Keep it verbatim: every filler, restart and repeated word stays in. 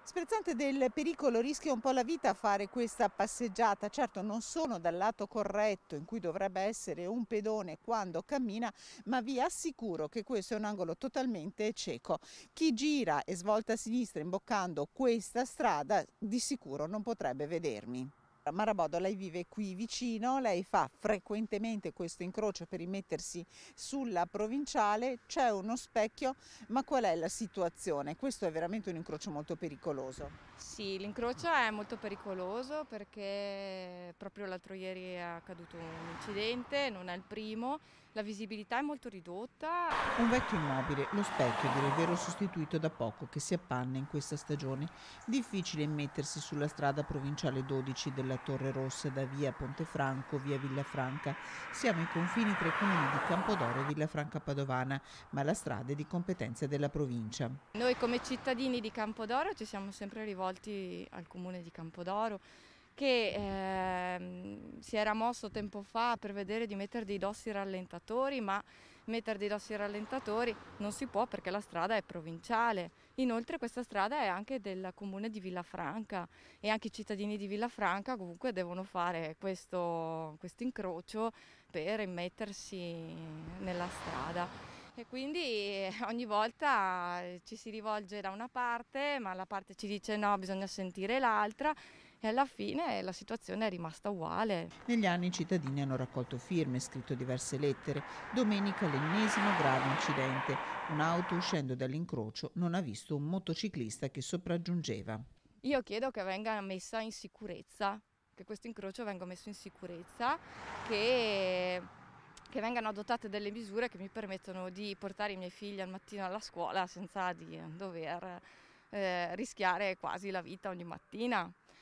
Sprezzante del pericolo, rischia un po' la vita a fare questa passeggiata. Certo, non sono dal lato corretto in cui dovrebbe essere un pedone quando cammina, ma vi assicuro che questo è un angolo totalmente cieco. Chi gira e svolta a sinistra imboccando questa strada di sicuro non potrebbe vedermi. Marabodo, lei vive qui vicino, lei fa frequentemente questo incrocio per rimettersi sulla provinciale, c'è uno specchio, ma qual è la situazione? Questo è veramente un incrocio molto pericoloso. Sì, l'incrocio è molto pericoloso perché proprio l'altro ieri è accaduto un incidente, non è il primo, la visibilità è molto ridotta. Un vecchio immobile, lo specchio, a dire il vero, sostituito da poco, che si appanna in questa stagione. Difficile immettersi sulla strada provinciale dodici della Torre Rossa da via Pontefranco, via Villafranca. Siamo ai confini tra i comuni di Campodoro e Villafranca Padovana, ma la strada è di competenza della provincia. Noi come cittadini di Campodoro ci siamo sempre rivolti al comune di Campodoro che ehm, si era mosso tempo fa per vedere di mettere dei dossi rallentatori, ma mettere dei dossi rallentatori non si può perché la strada è provinciale. Inoltre questa strada è anche del comune di Villafranca e anche i cittadini di Villafranca comunque devono fare questo, questo incrocio per immettersi nella strada. E quindi eh, ogni volta eh, ci si rivolge da una parte, ma la parte ci dice no, bisogna sentire l'altra e alla fine la situazione è rimasta uguale. Negli anni i cittadini hanno raccolto firme, scritto diverse lettere. Domenica l'ennesimo grave incidente. Un'auto uscendo dall'incrocio non ha visto un motociclista che sopraggiungeva. Io chiedo che venga messa in sicurezza, che questo incrocio venga messo in sicurezza, che, che vengano adottate delle misure che mi permettono di portare i miei figli al mattino alla scuola senza di dover eh, rischiare quasi la vita ogni mattina.